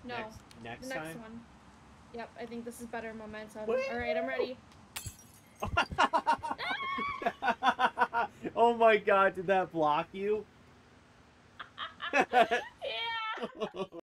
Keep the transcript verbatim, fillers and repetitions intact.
No. Next, next the next time? one. Yep, I think this is better momentum. Whee! Alright, I'm ready. Oh my god, did that block you? Yeah!